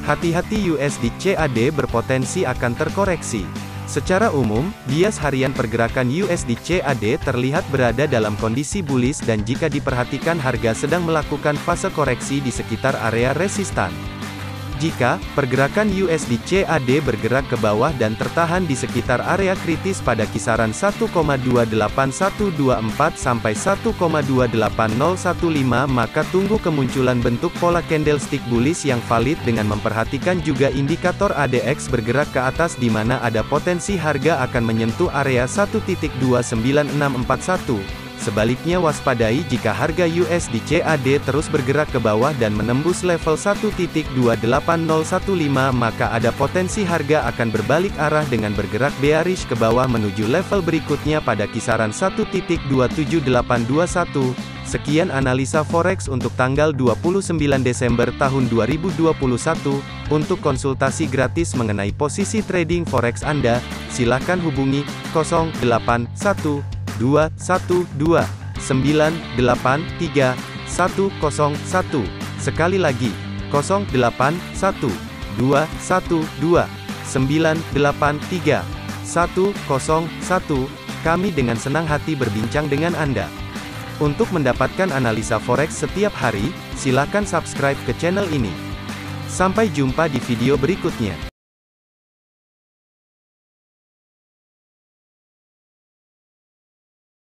Hati-hati USD CAD berpotensi akan terkoreksi. Secara umum, bias harian pergerakan USD CAD terlihat berada dalam kondisi bullish dan jika diperhatikan harga sedang melakukan fase koreksi di sekitar area resistan. Jika pergerakan USD CAD bergerak ke bawah dan tertahan di sekitar area kritis pada kisaran 1,28124 sampai 1,28015, maka tunggu kemunculan bentuk pola candlestick bullish yang valid dengan memperhatikan juga indikator ADX bergerak ke atas di mana ada potensi harga akan menyentuh area 1.29641. Sebaliknya waspadai jika harga USD CAD terus bergerak ke bawah dan menembus level 1.28015, maka ada potensi harga akan berbalik arah dengan bergerak bearish ke bawah menuju level berikutnya pada kisaran 1.27821. Sekian analisa forex untuk tanggal 29 Desember tahun 2021. Untuk konsultasi gratis mengenai posisi trading forex Anda, silakan hubungi 081212983101. Sekali lagi, 081212983101. Kami dengan senang hati berbincang dengan Anda. Untuk mendapatkan analisa forex setiap hari, silakan subscribe ke channel ini. Sampai jumpa di video berikutnya.